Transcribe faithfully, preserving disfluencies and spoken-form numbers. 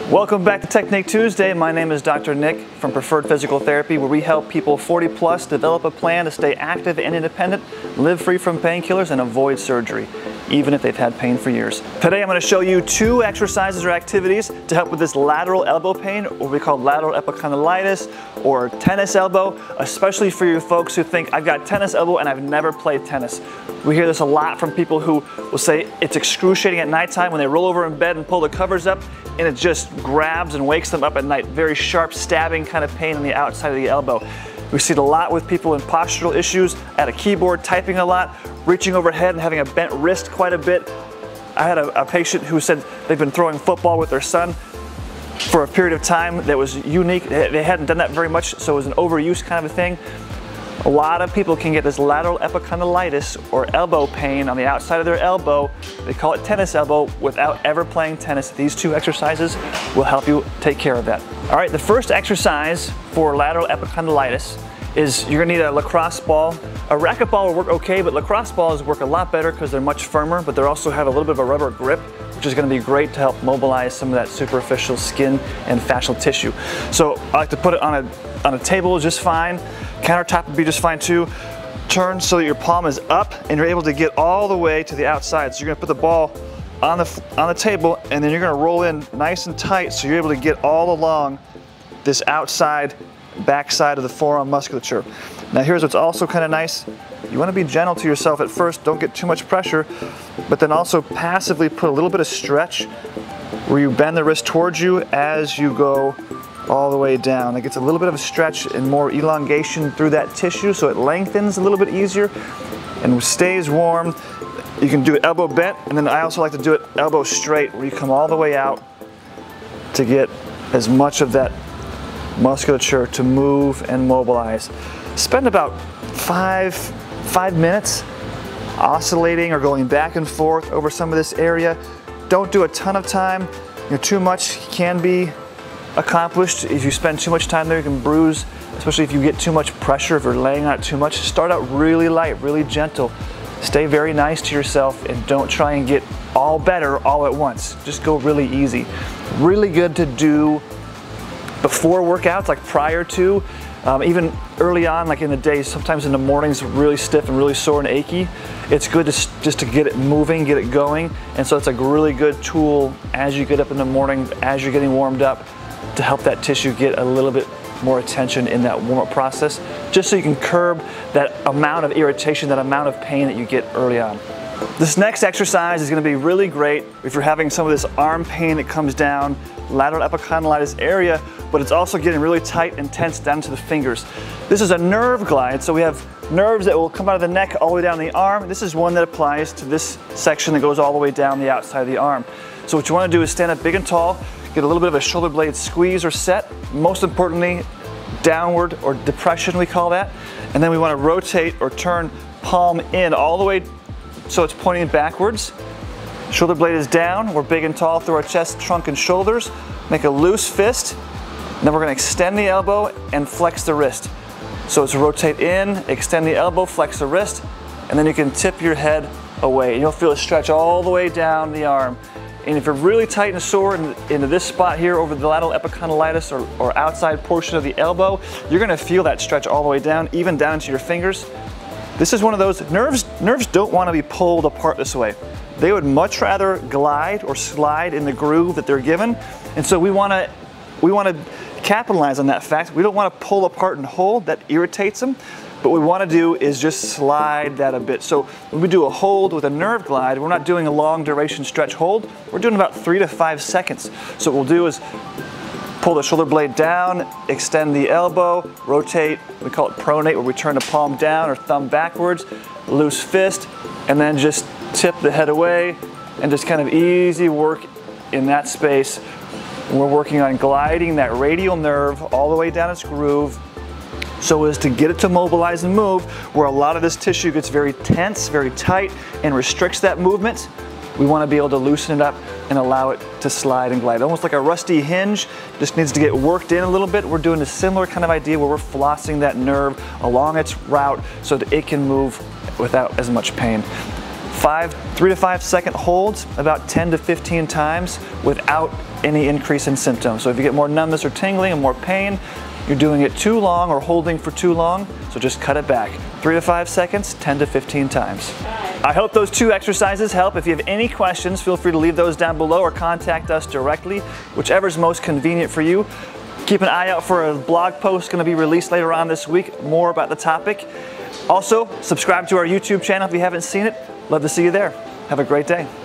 Welcome back to Technique Tuesday. My name is Doctor Nick from Preferred Physical Therapy, where we help people forty plus develop a plan to stay active and independent, live free from painkillers, and avoid surgery, even if they've had pain for years. Today I'm going to show you two exercises or activities to help with this lateral elbow pain, or we call lateral epicondylitis, or tennis elbow, especially for you folks who think, I've got tennis elbow and I've never played tennis. We hear this a lot from people who will say it's excruciating at nighttime when they roll over in bed and pull the covers up, and it just grabs and wakes them up at night. Very sharp, stabbing kind of pain on the outside of the elbow. We see it a lot with people in postural issues, at a keyboard, typing a lot, reaching overhead and having a bent wrist quite a bit. I had a, a patient who said they've been throwing football with their son for a period of time that was unique. They hadn't done that very much, so it was an overuse kind of a thing. A lot of people can get this lateral epicondylitis or elbow pain on the outside of their elbow. They call it tennis elbow without ever playing tennis. These two exercises will help you take care of that. All right, the first exercise for lateral epicondylitis is you're gonna need a lacrosse ball. A racquetball will work okay, but lacrosse balls work a lot better because they're much firmer, but they also have a little bit of a rubber grip, which is gonna be great to help mobilize some of that superficial skin and fascial tissue. So I like to put it on a, on a table just fine. Countertop would be just fine too. Turn so that your palm is up and you're able to get all the way to the outside. So you're gonna put the ball on the, on the table, and then you're gonna roll in nice and tight so you're able to get all along this outside backside of the forearm musculature. Now here's what's also kind of nice. You want to be gentle to yourself at first, don't get too much pressure, but then also passively put a little bit of stretch where you bend the wrist towards you as you go all the way down. It gets a little bit of a stretch and more elongation through that tissue, so it lengthens a little bit easier and stays warm. You can do it elbow bent, and then I also like to do it elbow straight, where you come all the way out to get as much of that musculature to move and mobilize. Spend about five, five minutes oscillating or going back and forth over some of this area. Don't do a ton of time. You know, too much can be accomplished. If you spend too much time there, you can bruise, especially if you get too much pressure, if you're laying on it too much. Start out really light, really gentle. Stay very nice to yourself and don't try and get all better all at once. Just go really easy. Really good to do before workouts, like prior to, um, even early on, like in the day, sometimes in the mornings, really stiff and really sore and achy. It's good to, just to get it moving, get it going. And so it's a really good tool as you get up in the morning, as you're getting warmed up, to help that tissue get a little bit more attention in that warm-up process, just so you can curb that amount of irritation, that amount of pain that you get early on. This next exercise is going to be really great if you're having some of this arm pain that comes down, lateral epicondylitis area, but it's also getting really tight and tense down to the fingers. This is a nerve glide, so we have nerves that will come out of the neck all the way down the arm. This is one that applies to this section that goes all the way down the outside of the arm. So what you want to do is stand up big and tall, get a little bit of a shoulder blade squeeze or set, most importantly, downward or depression we call that, and then we want to rotate or turn palm in all the way so it's pointing backwards. Shoulder blade is down, we're big and tall through our chest, trunk, and shoulders. Make a loose fist, and then we're going to extend the elbow and flex the wrist. So it's rotate in, extend the elbow, flex the wrist, and then you can tip your head away. And you'll feel a stretch all the way down the arm. And if you're really tight and sore in, into this spot here over the lateral epicondylitis or, or outside portion of the elbow, you're going to feel that stretch all the way down, even down to your fingers. This is one of those, nerves, nerves don't want to be pulled apart this way. They would much rather glide or slide in the groove that they're given. And so we want to we want to capitalize on that fact. We don't want to pull apart and hold, that irritates them. But what we want to do is just slide that a bit. So when we do a hold with a nerve glide, we're not doing a long duration stretch hold. We're doing about three to five seconds. So what we'll do is pull the shoulder blade down, extend the elbow, rotate, we call it pronate, where we turn the palm down or thumb backwards, loose fist, and then just tip the head away, and just kind of easy work in that space. We're working on gliding that radial nerve all the way down its groove, so as to get it to mobilize and move, where a lot of this tissue gets very tense, very tight, and restricts that movement. We want to be able to loosen it up and allow it to slide and glide. Almost like a rusty hinge, just needs to get worked in a little bit. We're doing a similar kind of idea where we're flossing that nerve along its route so that it can move without as much pain. five, three to five second holds about ten to fifteen times without any increase in symptoms. So if you get more numbness or tingling and more pain, you're doing it too long or holding for too long, so just cut it back. Three to five seconds, ten to fifteen times. I hope those two exercises help. If you have any questions, feel free to leave those down below or contact us directly, whichever's most convenient for you. Keep an eye out for a blog post going to be released later on this week, more about the topic. Also, subscribe to our YouTube channel if you haven't seen it. Love to see you there. Have a great day.